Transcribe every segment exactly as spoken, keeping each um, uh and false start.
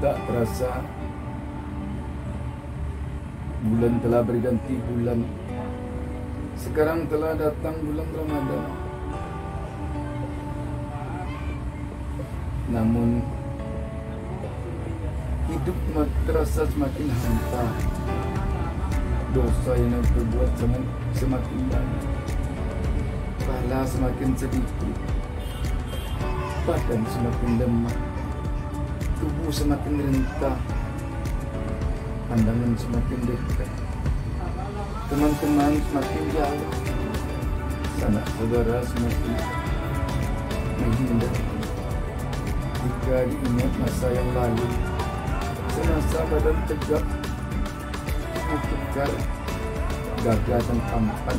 tak terasa bulan telah berganti bulan. Sekarang telah datang bulan Ramadan. Namun hidup terasa semakin hampa. Dosa yang kita buat semakin banyak. Pahala semakin sedikit. Badan semakin lemah. Tubuh semakin rentah. Pandangan semakin dekat. Teman-teman semakin jauh. Sanak saudara semakin menghindar. Jika diingat masa yang lalu, semasa badan tegak, tubuh kekar, gagah dan tampan,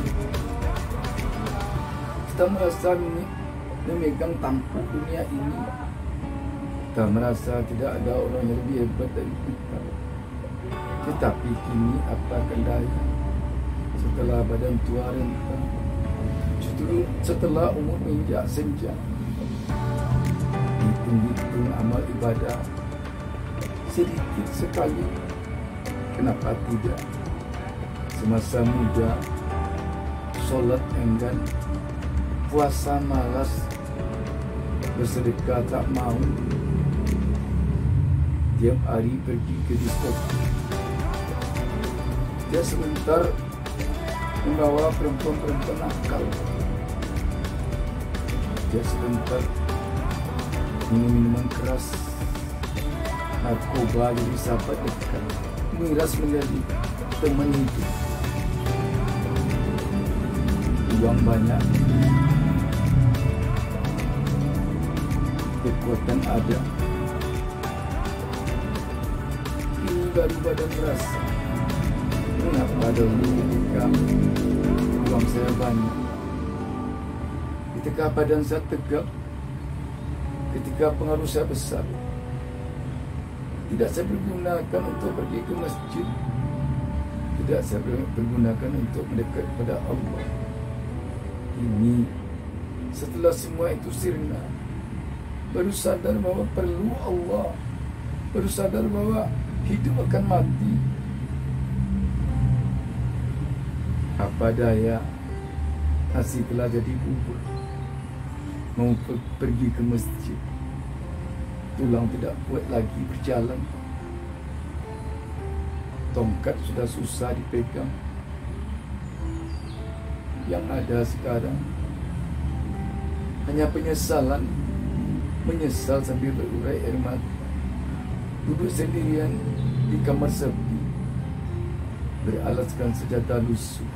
kita merasa memegang tampuk dunia ini. Kita merasa tidak ada orang yang lebih hebat dari kita. Tetapi kini apa daya setelah badan tua renta, justru setelah umur menginjak senja, hitung-hitung amal ibadah sedikit sekali. Kenapa tidak? Semasa muda solat enggan, puasa malas, bersedekah tak mau, tiap hari pergi ke diskotik. Dia sebentar membawa perempuan-perempuan nakal. Dia sebentar minum minuman keras, narkoba jadi sahabat dekat, miras menjadi teman hidup. Uang banyak, kekuatan ada, ini baru badan terasa. Mengapa dahulu ketika uang saya banyak, ketika badan saya tegak, ketika pengaruh saya besar, tidak saya pergunakan untuk pergi ke masjid, tidak saya pergunakan untuk mendekat kepada Allah. Ini setelah semua itu sirna, baru sadar bahwa perlu Allah, baru sadar bahwa hidup akan mati. Apa daya, nasi telah jadi bubur. Mau pergi ke masjid, tulang tidak kuat lagi berjalan. Tongkat sudah susah dipegang. Yang ada sekarang hanya penyesalan, menyesal sambil berurai air mata. Duduk sendirian di kamar sepi, beralaskan senjata lusuh.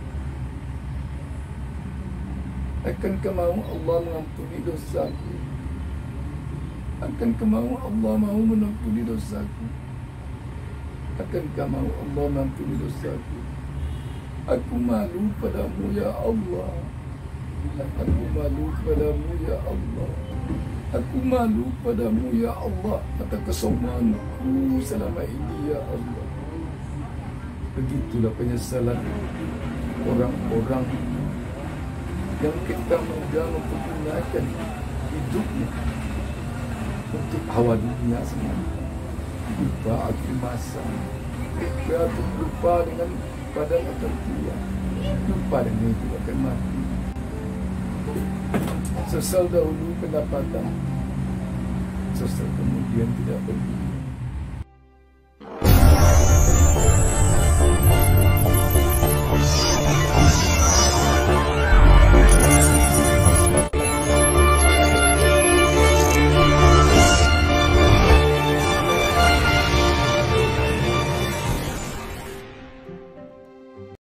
Akankah mahu Allah mengampuni dosaku? Akankah mahu Allah mahu mengampuni dosaku? Akankah mahu Allah mengampuni dosaku? Aku malu padamu ya Allah. Aku malu padamu ya Allah. Aku malu padamu ya Allah atas kesombonganku selama ini ya Allah. Begitulah penyesalan orang-orang yang kita mudah mempergunakan hidupnya untuk hawa dunia semata. Lupa akhir masa, lupa, lupa dengan badan akan tua, lupa dengan itu akan mati. Sesal dahulu pendapatan, sesal kemudian tidak pergi.